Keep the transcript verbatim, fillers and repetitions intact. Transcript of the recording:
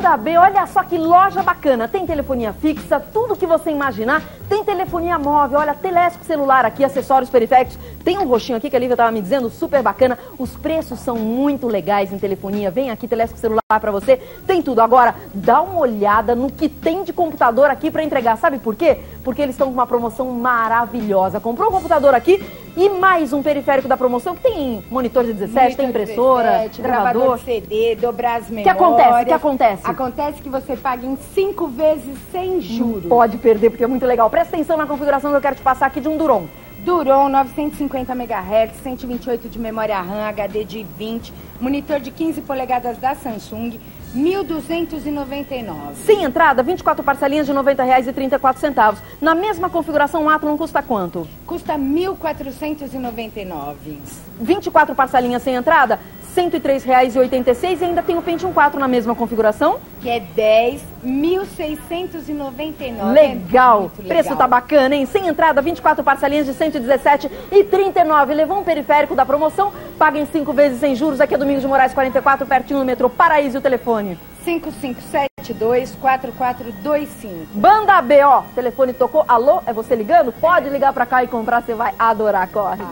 Banda B, olha só que loja bacana. Tem telefonia fixa, tudo que você imaginar. Tem telefonia móvel, olha, telesco celular aqui, acessórios periféricos. Tem um roxinho aqui que a Lívia estava me dizendo, super bacana. Os preços são muito legais em telefonia. Vem aqui, telesco celular para você. Tem tudo. Agora, dá uma olhada no que tem de computador aqui para entregar. Sabe por quê? Porque eles estão com uma promoção maravilhosa. Comprou um computador aqui e mais um periférico da promoção que tem monitor de dezessete, monitor tem impressora, dezessete, gravador, gravador C D, dobrar as memórias. O que acontece? O que acontece? Acontece que você paga em cinco vezes sem juros. Não pode perder, porque é muito legal. Presta atenção na configuração que eu quero te passar aqui de um Duron. Duron, novecentos e cinquenta megahertz, cento e vinte e oito de memória RAM, H D de vinte, monitor de quinze polegadas da Samsung, mil duzentos e noventa e nove. Sem entrada, vinte e quatro parcelinhas de noventa reais e trinta e quatro centavos. Na mesma configuração, o Athlon custa quanto? Custa mil quatrocentos e noventa e nove. vinte e quatro parcelinhas sem entrada, cento e três reais e oitenta e seis. E ainda tem o Pentium quatro na mesma configuração. Que é dez mil seiscentos e noventa e nove. Legal. É Preço tá bacana, hein? Sem entrada, vinte e quatro parcelinhas de cento e dezessete e trinta e nove. Levou um periférico da promoção, paga em cinco vezes sem juros. Aqui é Domingos de Moraes quarenta e quatro, pertinho do metrô Paraíso. E o telefone? cinco cinco sete dois quatro quatro dois cinco. Banda B, ó. Telefone tocou. Alô? É você ligando? Pode ligar pra cá e comprar, você vai adorar. Corre.